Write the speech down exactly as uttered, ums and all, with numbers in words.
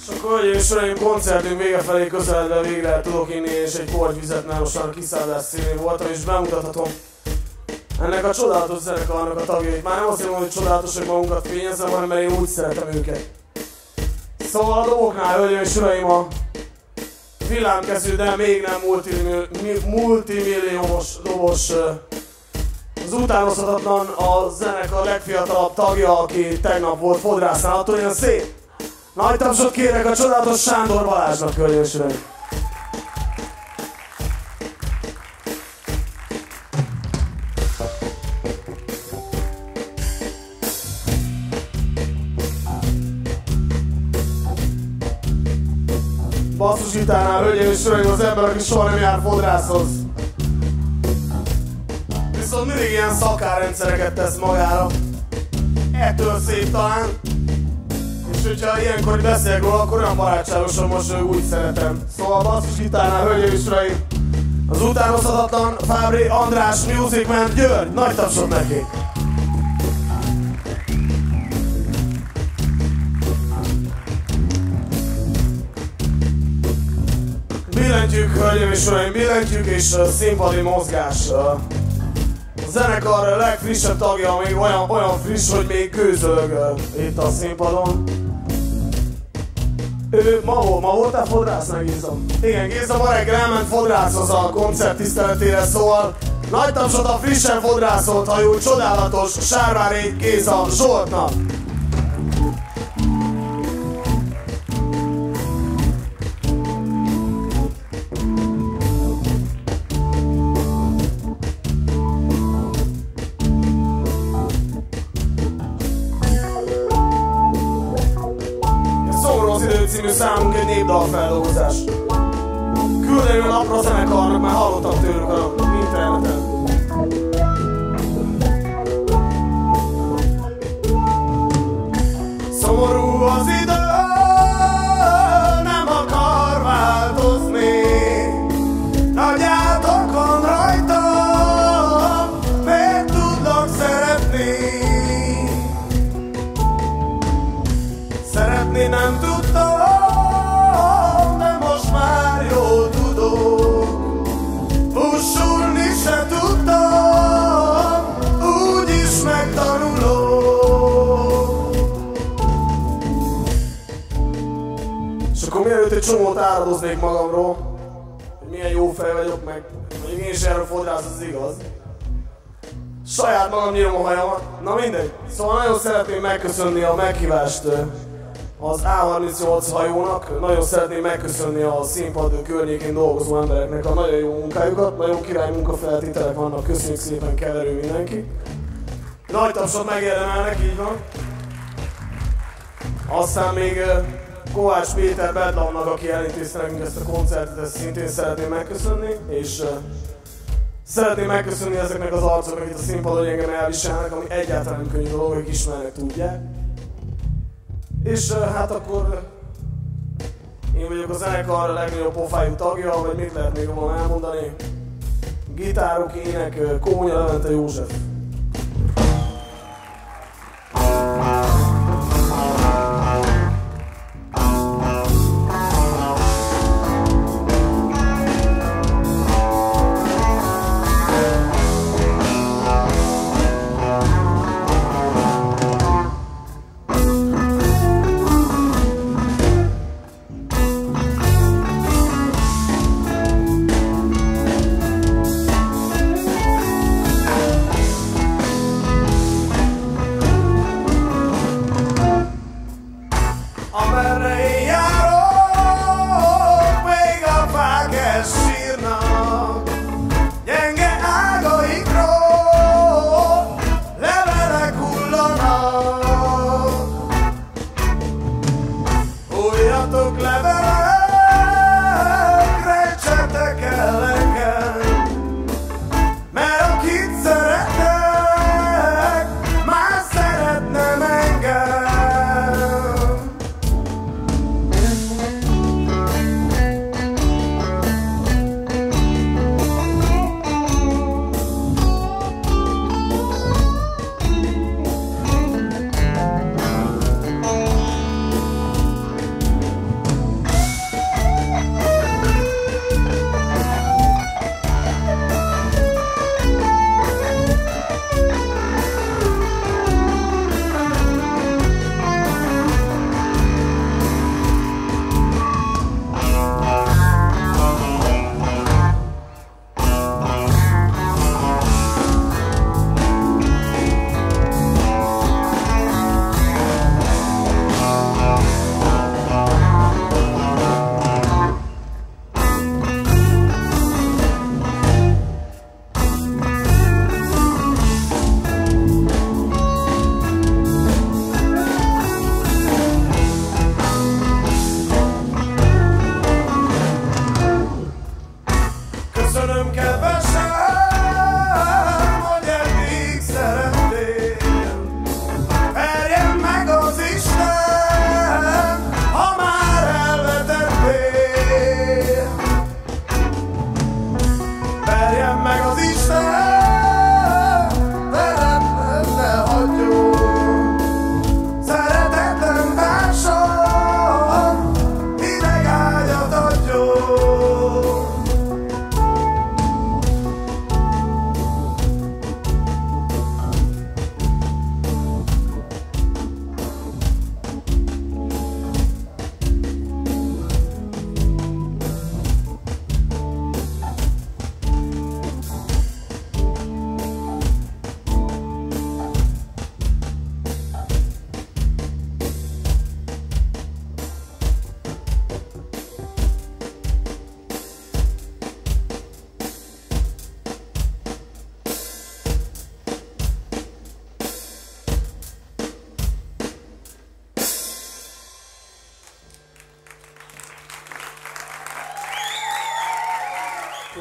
És akkor, hölgyeim és uraim, koncertünk vége felé közeledve végre tudok inni, és egy kortyvizet, mert most már a kiszállás színén voltam, és bemutathatom ennek a csodálatos zenekarnak a tagjait. Már nem azt mondom, hogy csodálatos, hogy magunkat fényezem, hanem mert én úgy szeretem őket. Szóval a doboknál, hölgyeim és uraim, a villámkezű, de még nem multimilliómos dobos, az utánozhatatlan a zenekar legfiatalabb tagja, aki tegnap volt fodrásznál, attól olyan szép. Nagy tapsot kérek a csodálatos Sándor Balázsnak, hölgyeim és uraim! Basszusgitárnál, hölgyeim és uraim, az ember, aki soha nem jár fodrászhoz. Viszont mindig ilyen szakárrendszereket tesz magára. Ettől szép talán. És hogyha ilyenkor beszélek róla, akkor olyan barátságosan mosolyog, úgy szeretem. Szóval basszusgitárnál, hölgyeim és uraim, az utánozhatatlan Fábri András Music Man György. Nagy tapsot neki! Billentyűk, hölgyeim és uraim, billentyűk és uh, színpadi mozgás. Uh, a zenekar legfrissebb tagja, még olyan, olyan friss, hogy még gőzölög uh, itt a színpadon. Ő ma, ma voltál fodrásznál, Géza? Igen, Géza ma reggel elment fodrászhoz a koncert tiszteletére, szóval nagy tapsot a frissen fodrászolt hajú, csodálatos Sárvári Géza Zsoltnak! Című számunk egy népdal feldolgozás. Küldeni a napra a zenekarnak, már hallottam tőlük a interneten. Szomorú az idő, nem akar változni. Nagy átokon rajtam, miért tudlak szeretni? Szeretni nem tudtam, de most már jól tudok. Fussulni se tudtam, úgyis megtanulok. És akkor mielőtt egy csomót áradoznék magamról, hogy milyen jó fej vagyok, meg mondjuk én is erről fodrász, az igaz. Saját magam nyírom a hajamat, na mindegy. Szóval nagyon szeretném megköszönni a meghívást az á harmincnyolc hajónak. Nagyon szeretném megköszönni a színpad környékén dolgozó embereknek a nagyon jó munkájukat. Nagyon király munkafeltételek vannak, köszönjük szépen, keverő mindenki. Nagy tapsot megérdemelnek, így van. Aztán még Kovács Péter Bedlamnak, aki elintézte nekünk ezt a koncertet, ezt szintén szeretném megköszönni. És szeretném megköszönni ezeknek az arcoknak itt a színpadon, hogy engem elviselnek, ami egyáltalán nem könnyű dolog, hogy ismernek, tudják. És uh, hát akkor én vagyok a zenekar legnagyobb pofájú tagja, vagy mit lehet még volna elmondani. Gitárok, ének, Kónya Levente József.